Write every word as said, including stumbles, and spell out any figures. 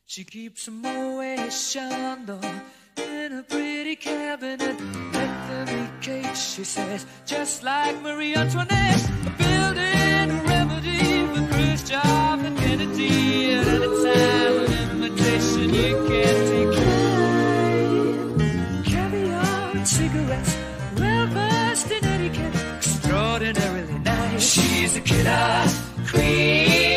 She keeps a Moet Chandon in a pretty cabinet. Let them eat cake, she says, just like Marie Antoinette. Building a remedy for Khrushchev and Kennedy. At any time, an invitation you can't decline. Caviar and cigarettes, well versed in etiquette, extraordinarily nice. She's a killer queen.